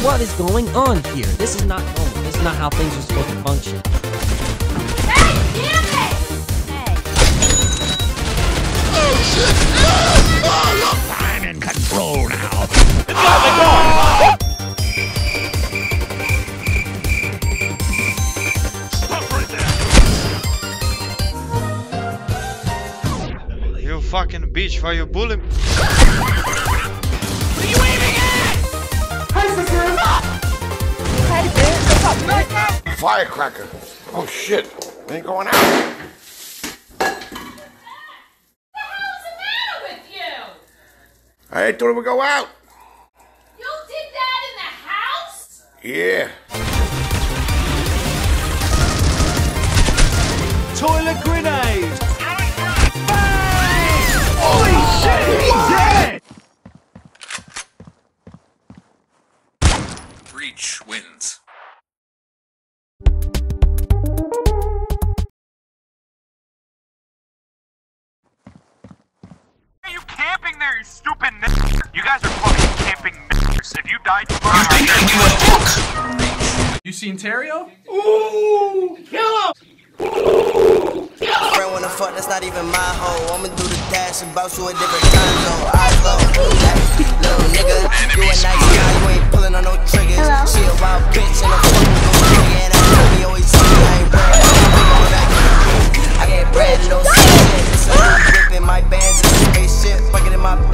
What is going on here? This is not normal. This is not how things are supposed to function. Hey, damn it! Hey. Oh shit! Oh, look! I'm in control now. It's got me going. You fucking bitch, why you bullying me? What are you aiming at? Firecracker. Oh shit. They ain't going out. What the hell's the matter with you? I thought it would go out. You did that in the house? Yeah. Toilet grenade! Bang! Holy shit! He's dead! Breach wins. Are you camping there, you stupid n***? You guys are fucking camping n****s. If you die tomorrow... You think I give a fuck? You seen Terrio? Ooh! Kill him! Friend wanna fuck, that's not even my hoe. I'ma do the dash and bounce to a different time zone. I go, little nigga, you a nice guy, you ain't pulling on no triggers. She a wild bitch and I'm fucking with no nigga. And I tell me always see me, I ain't worried. I get bread and no shit. It's a new whip in my bands, it's a spaceship. Fucking in my